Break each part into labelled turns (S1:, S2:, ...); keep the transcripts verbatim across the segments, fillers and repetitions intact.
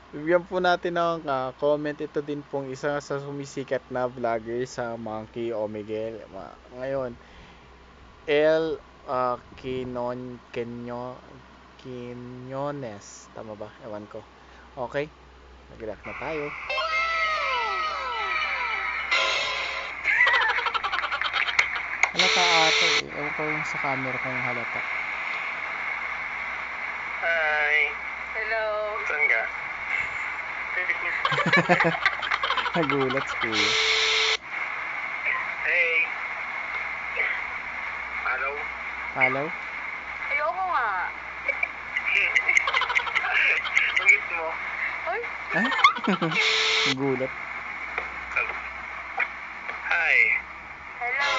S1: Bigyan po natin ng ah, comment. Ito din pong isa sa sumisikat na vlogger sa Monkey o Miguel. Ma- Ngayon, El ah, Quinon, Quino, Quinones. Tama ba? Ewan ko. Okay, nag-react na tayo. Halata ata eh. Ewan ko yung sa camera kung halata.
S2: Hi.
S3: Hello.
S2: Saan ka?
S1: Nagulat si Kuya.
S2: Hey. Hello.
S1: Hello?
S3: Ayoko nga.
S2: Ingit mo.
S3: Ay,
S1: Ay? Nagulat.
S2: Hi.
S3: hello.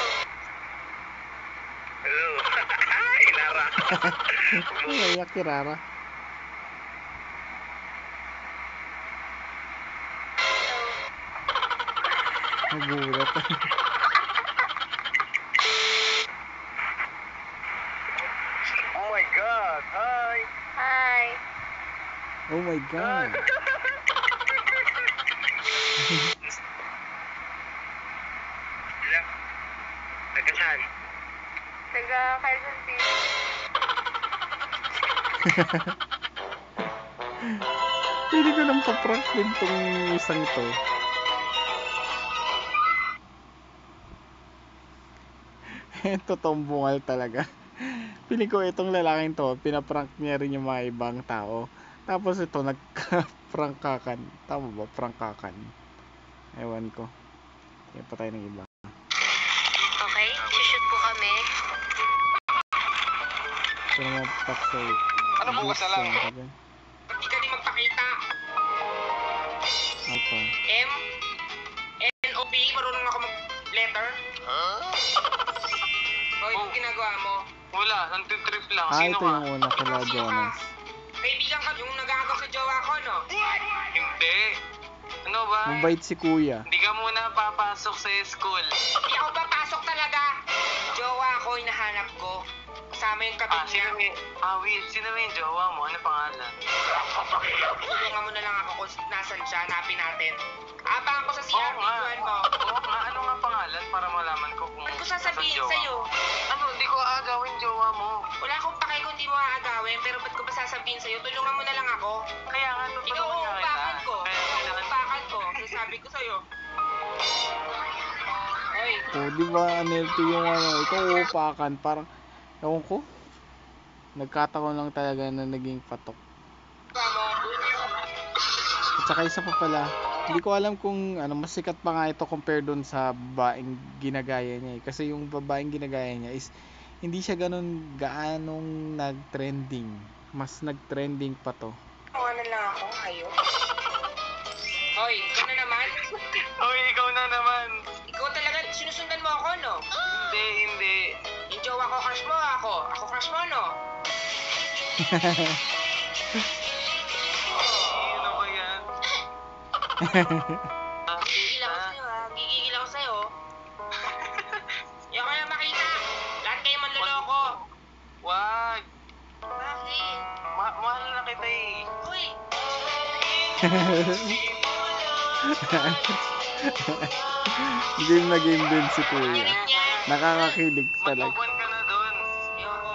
S2: Hello. Hi, Lara.
S1: Naiyak si Rara. Nagulat.
S2: Oh my God. Hi.
S3: Hi.
S1: Oh my God.
S2: Ilang? Taga saan?
S3: Taga Quezon City.
S1: Pili ko nang paprank din tong isang to. Totoong bungal talaga. Pili ko itong lalaking to, pinaprank niya rin yung mga ibang tao. Tapos ito, nagka-prankakan. Tama ba? Prankakan. Ewan ko. Kaya pa tayo ng iba.
S3: Okay, shoot po kami.
S1: Ito naman patso.
S2: Ano bukas na lang?
S3: Hindi ka din magpakita.
S1: Apa?
S3: M? N O P? Marunong ako mag-letter?
S2: Huh?
S3: Hoy,
S2: Oh.
S3: anong ginagawa mo?
S2: Wala, nagtitrip lang.
S1: Ah,
S2: Sino
S1: ito
S2: ka?
S1: yung una kila
S3: Sino ka?
S1: Jonas.
S3: Kaibigan ka yung nag-aagaw sa jowa ko, no?
S2: Hindi. Ano ba?
S1: Mabait si Kuya.
S2: Hindi ka muna papasok sa school.
S3: Hindi ako papasok talaga. Jowa ko, hinahanap ko. Kasama yung kabit
S2: Ah,
S3: niya.
S2: sino may... Ah, wait. Sino may jowa mo? Ano pangalan?
S3: Tulungan mo na lang ako kung nasan siya, hanapin natin. Abang ako sa C R,
S2: Oo nga.
S3: videoan mo.
S2: Oo nga. Ano nga pangalan para malaman ko kung...
S3: Ba't ko sasabihin
S2: nasan jowa
S3: sa'yo?
S2: mo? Ano? Hindi ko aagawin jowa mo.
S3: Wala akong pake kung di mo aagawin, pero ba't ko pa sasabihin sa'yo? Tulungan mo na lang ako.
S2: Kaya nga,
S3: Ikaw
S2: tutulungan nga kita.
S3: uupakan ko.
S2: Kaya
S3: Ikaw
S2: kailangan...
S3: uupakan ko. Sasabi ko sa'yo. Hoy,
S1: O, di ba, Anelto yung ano, ikaw upakan. Parang, ewan ko. Nagkataon lang talaga na naging patok.
S3: pa mo.
S1: At saka isa pa pala, hindi ko alam kung ano, mas sikat pa nga ito compare doon sa babaeng ginagaya niya eh. Kasi yung babaeng ginagaya niya is hindi siya ganun gaanong nag-trending. Mas nag-trending pa to.
S3: Tawa na lang ako, hayop. Hoy, ikaw na naman.
S2: Uy, ikaw na naman.
S3: Ikaw talaga, sinusundan mo ako, no?
S2: Hindi, hindi.
S3: Yung jowa ko, crush mo ako. Ako crush mo, no?
S2: Sino ba yan? Ah,
S3: Gigil ako sa'yo, ha? Gigigil ako sa'yo. Ayoko na makita. Lahat kayo manloloko.
S2: Wag.
S3: Bakit?
S2: Ma mahal na kita eh.
S3: Hoy,
S1: Game na game din si Kuya.
S3: galit niya.
S1: Nakakakilig talaga.
S2: Magpapuan ka na dun.
S3: Ayoko.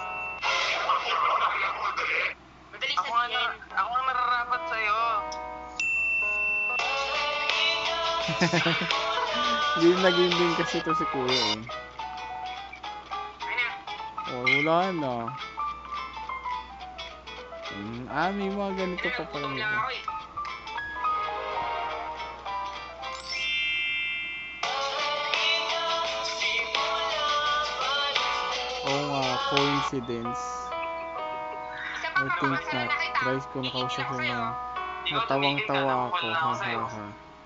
S3: Madali
S2: Ako nga, na,
S3: sabihin.
S2: ako ang nararapat sa'yo.
S1: Game na game din kasi to si Kuya eh.
S3: Ano?
S1: Oh, wala na. Hmm, ah, may mga ganito pa pala
S3: Gutom lang
S1: nito.
S3: ako, eh.
S1: Oo nga, coincidence.
S3: Isa pa
S1: I
S3: pa,
S1: think
S3: masaya
S1: not.
S3: na kita.
S1: Tries ko
S3: Gigigil
S1: nakausap
S3: ako
S1: yun
S3: sa'yo.
S1: na.
S2: Ikaw tumigil ka,
S1: Natawang-tawa
S2: nakukul
S1: ako.
S2: na ako
S1: Ha
S2: sa'yo.
S1: ha ha.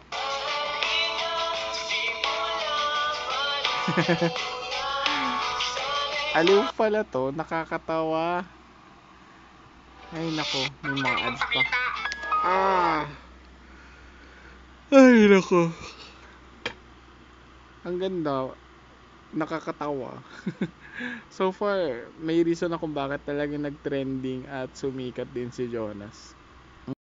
S1: Aliw pala to, nakakatawa. Ay nako, may mga
S3: Hindi
S1: ads pa.
S3: magpakita.
S1: Ah! Ay nako. Ang ganda. Nakakatawa. So far, may reason na kung bakit talaga nag-trending at sumikat din si Jonas.